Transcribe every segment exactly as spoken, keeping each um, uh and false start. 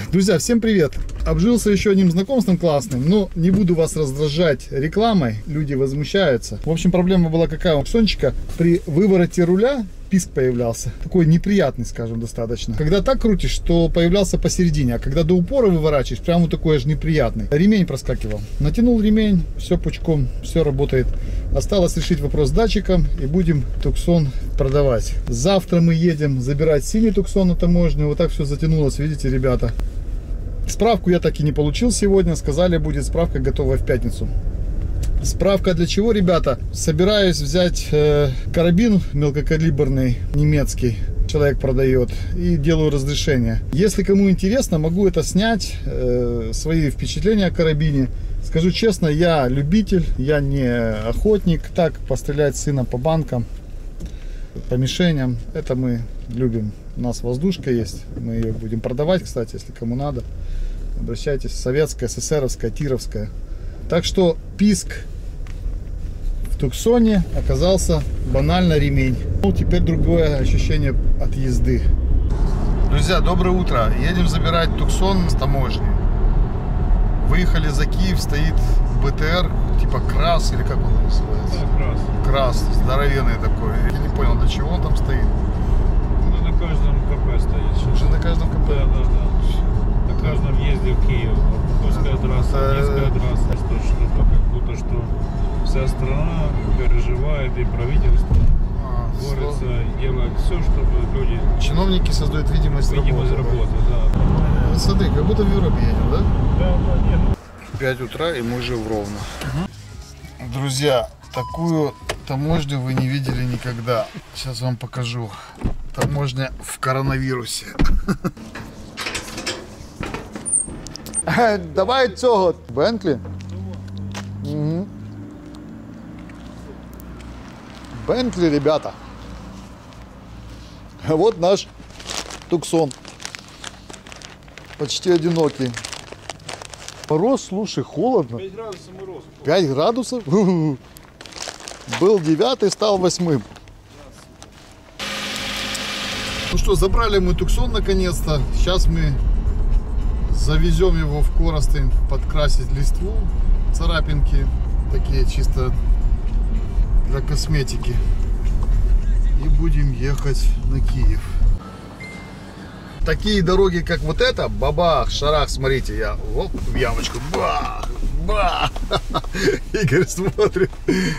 Друзья, всем привет! Обжился еще одним знакомством классным, но не буду вас раздражать рекламой, люди возмущаются. В общем, проблема была какая у Туксончика: при вывороте руля писк появлялся, такой неприятный, скажем, достаточно. Когда так крутишь, то появлялся посередине, а когда до упора выворачиваешь, прямо такой аж неприятный. Ремень проскакивал. Натянул ремень, все пучком, все работает. Осталось решить вопрос с датчиком, и будем Туксон продавать. Завтра мы едем забирать синий Туксон на таможню. Вот так все затянулось, видите, ребята. Справку я так и не получил сегодня. Сказали, будет справка готовая в пятницу. Справка для чего, ребята? Собираюсь взять э, карабин мелкокалиберный немецкий, человек продает, и делаю разрешение. Если кому интересно, могу это снять, э, свои впечатления о карабине. Скажу честно, я любитель, я не охотник. Так, пострелять сына по банкам, по мишеням, это мы любим. У нас воздушка есть, мы ее будем продавать, кстати, если кому надо. Обращайтесь, советская, эсэсэровская, тировская. Так что писк в Туксоне оказался банально ремень. Ну, теперь другое ощущение от езды. Друзья, доброе утро. Едем забирать Туксон с таможни. Выехали за Киев, стоит БТР, типа КРАС, или как он называется? Да, КРАС. КРАС, здоровенный такой. Я не понял, для чего он там стоит. Ну, на каждом КП стоит. Уже на каждом КП? Да, да, да. На каждом въезде в Киев. Пускай трасса, Это... низкая трасса, что что-то, как будто что вся страна переживает, и правительство а, борется, что? Делает все, чтобы люди... Чиновники создают видимость, видимость работы. работы, да. Смотри, как будто в Европе едем, да? Да, да, нет. пять утра, и мы уже в Ровно. Угу. Друзья, такую таможню вы не видели никогда. Сейчас вам покажу. Таможня в коронавирусе. Давай цього. Бентлі. Угу. Бентлі, ребята. Вот наш Туксон. Почти одинокий. Мороз, слушай, холодно. пять градусов мороз. пять градусов? Был девятый, стал восьмым. Ну что, забрали мы Туксон наконец-то. Сейчас мы завезем его в Коростень, подкрасить листву, царапинки такие чисто для косметики. И будем ехать на Киев. Такие дороги, как вот эта, бабах, шарах, смотрите, я оп, в ямочку, бах, бах. Игорь смотрит.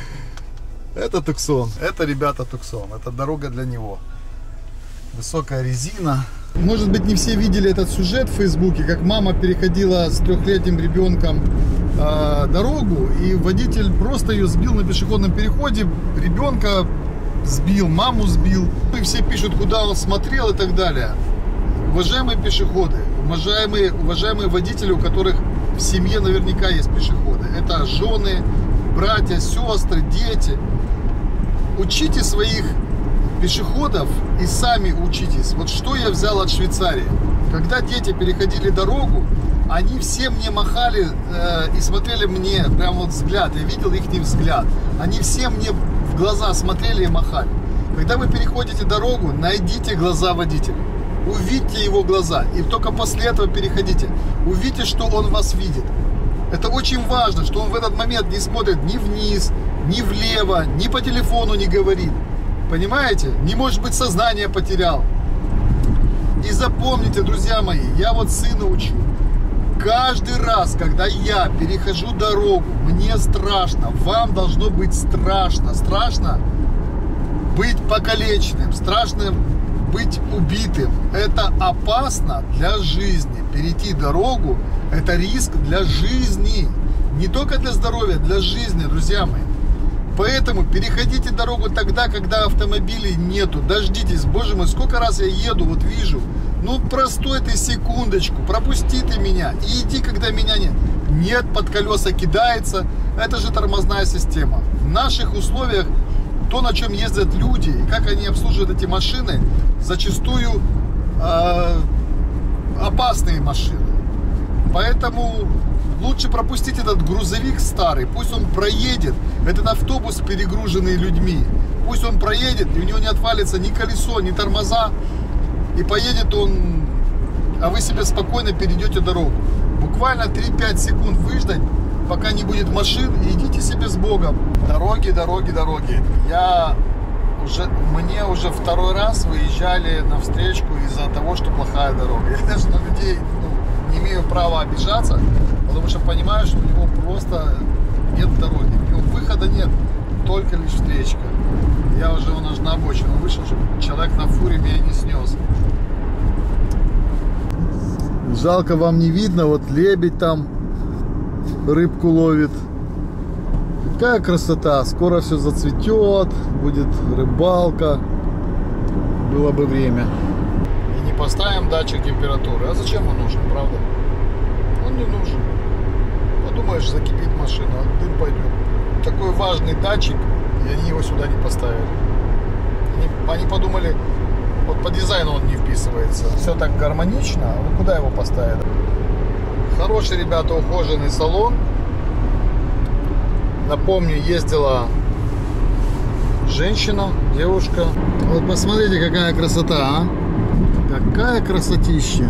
Это Туксон, это, ребята, Туксон, это дорога для него. Высокая резина. Может быть, не все видели этот сюжет в Фейсбуке, как мама переходила с трехлетним ребенком э, дорогу, и водитель просто ее сбил на пешеходном переходе, ребенка сбил, маму сбил. И все пишут, куда он смотрел и так далее. Уважаемые пешеходы, уважаемые, уважаемые водители, у которых в семье наверняка есть пешеходы, это жены, братья, сестры, дети. Учите своих пешеходов и сами учитесь. Вот что я взял от Швейцарии. Когда дети переходили дорогу, они все мне махали э, и смотрели мне прям вот взгляд. Я видел их взгляд. Они все мне в глаза смотрели и махали. Когда вы переходите дорогу, найдите глаза водителя. Увидьте его глаза. И только после этого переходите. Увидьте, что он вас видит. Это очень важно, что он в этот момент не смотрит ни вниз, ни влево, ни по телефону не говорит. Понимаете? Не может быть, сознание потерял. И запомните, друзья мои, я вот сына учу. Каждый раз, когда я перехожу дорогу, мне страшно. Вам должно быть страшно. Страшно быть покалеченным. Страшно быть убитым. Это опасно для жизни. Перейти дорогу — это риск для жизни. Не только для здоровья, для жизни, друзья мои. Поэтому переходите дорогу тогда, когда автомобилей нету. Дождитесь, боже мой, сколько раз я еду, вот вижу. Ну, простой ты секундочку, пропусти ты меня и иди, когда меня нет. Нет, под колеса кидается. Это же тормозная система. В наших условиях то, на чем ездят люди и как они обслуживают эти машины, зачастую э, опасные машины. Поэтому лучше пропустить этот грузовик старый, пусть он проедет, этот автобус, перегруженный людьми, пусть он проедет, и у него не отвалится ни колесо, ни тормоза, и поедет он а вы себе спокойно перейдете дорогу. Буквально три-пять секунд выждать, пока не будет машин, и идите себе с Богом. Дороги, дороги, дороги. Я уже, мне уже второй раз выезжали на встречку из-за того, что плохая дорога. Я даже на людей ну, не имею права обижаться, потому что понимаю, что у него просто нет дороги. У него выхода нет, только лишь встречка. Я уже он аж на обочину вышел, чтобы человек на фуре меня не снес. Жалко, вам не видно, вот лебедь там рыбку ловит. Какая красота, скоро все зацветет, будет рыбалка, было бы время. И не поставим датчик температуры, а зачем он нужен, правда? Он не нужен. Подумаешь, закипит машина, дым пойдет. Такой важный датчик, и они его сюда не поставили. Они, они подумали, вот по дизайну он не вписывается. Все так гармонично, а вот куда его поставили? Хороший, ребята, ухоженный салон. Напомню, ездила женщина, девушка. Вот посмотрите, какая красота, а? Какая красотища.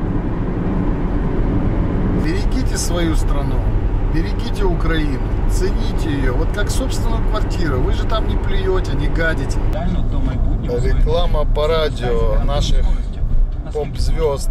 Берегите свою страну, берегите Украину, цените ее. Вот как собственную квартиру. Вы же там не плюете, не гадите. Реклама по радио наших поп-звезд.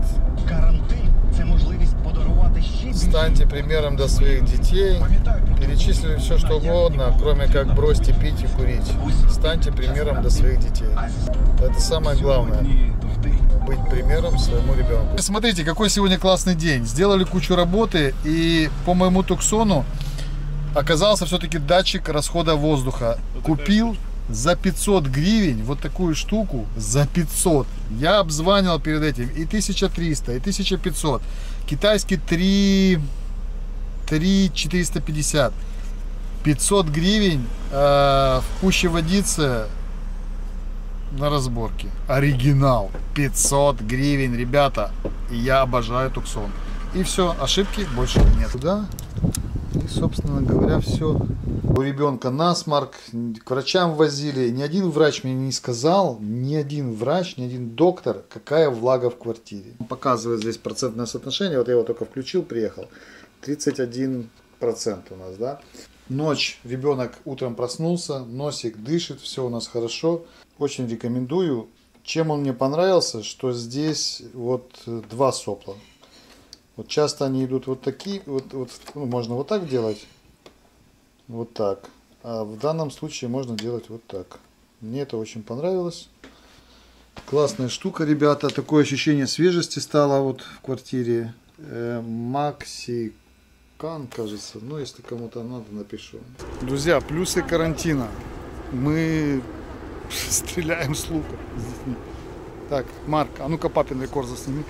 Станьте примером для своих детей. Перечислили все, что угодно, кроме как бросьте пить и курить. Станьте примером для своих детей. Это самое главное. Быть примером своему ребенку. Смотрите, какой сегодня классный день. Сделали кучу работы, и по моему туксону оказался все-таки датчик расхода воздуха. Купил за пятьсот гривен вот такую штуку, за пятьсот. Я обзванивал перед этим и тысяча триста, и тысяча пятьсот. Китайский три четыреста пятьдесят. пятьсот гривен э, в пуще водицы на разборке. Оригинал. пятьсот гривен, ребята. И я обожаю туксон. И все, ошибки больше нет. Туда. И, собственно говоря, все. У ребенка насморк, к врачам возили. Ни один врач мне не сказал, ни один врач, ни один доктор, какая влага в квартире. Показывает здесь процентное соотношение. Вот я его только включил, приехал. тридцать один процент у нас, да. Ночь, ребенок утром проснулся, носик дышит, все у нас хорошо. Очень рекомендую. Чем он мне понравился, что здесь вот два сопла. Вот часто они идут вот такие, вот, вот, ну, можно вот так делать, вот так. А в данном случае можно делать вот так. Мне это очень понравилось. Классная штука, ребята. Такое ощущение свежести стало вот в квартире. Макси Кан, кажется. Ну, если кому-то надо, напишу. Друзья, плюсы карантина. Мы стреляем с лука с детьми. Так, Марк, а ну-ка папин рекорд засними.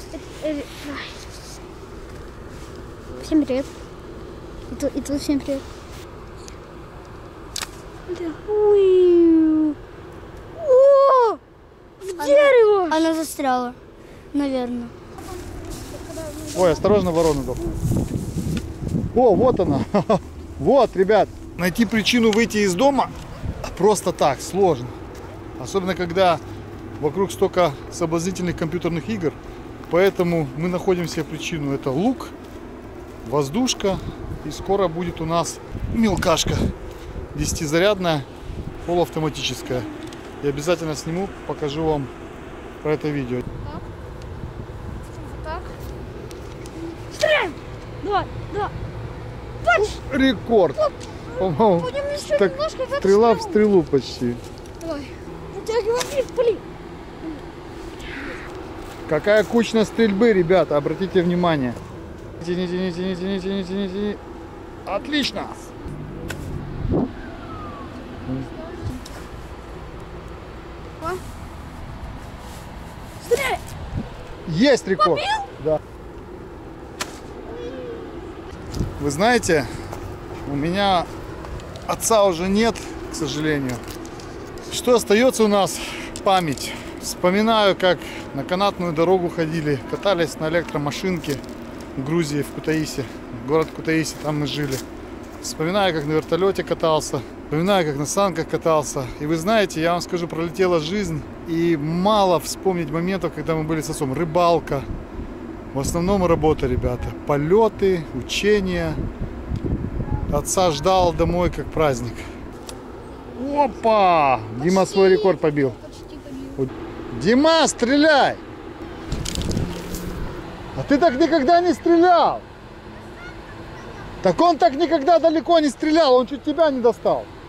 Всем привет. И тут, и тут всем привет. Ой. О! В дерево! Она, она застряла, наверное. Ой, осторожно, ворона. О, вот она. Вот, ребят. Найти причину выйти из дома просто так сложно. Особенно, когда вокруг столько соблазнительных компьютерных игр. Поэтому мы находим себе причину. Это лук, воздушка. И скоро будет у нас мелкашка. десятизарядная, полуавтоматическая. И обязательно сниму, покажу вам про это видео. Так. Стреляем! Давай, давай. Рекорд! По-моему, так стрела в стрелу почти. Давай. Вытягивай, блин. Какая кучность стрельбы, ребята, обратите внимание. Тяни, тяни, тяни, тяни, тяни, тяни, тяни. Отлично! Стреляй! Есть рекорд! Побил? Да. Вы знаете, у меня отца уже нет, к сожалению. Что остается у нас? Память. Вспоминаю, как на канатную дорогу ходили, катались на электромашинке в Грузии, в Кутаиси, город Кутаиси, там мы жили. Вспоминаю, как на вертолете катался, вспоминаю, как на санках катался. И вы знаете, я вам скажу, пролетела жизнь, и мало вспомнить моментов, когда мы были с отцом. Рыбалка, В основном работа, ребята. Полеты, учения. Отца ждал домой как праздник. Опа! Дима свой рекорд побил. Дима, стреляй! А ты так никогда не стрелял! Так он так никогда далеко не стрелял, он чуть тебя не достал.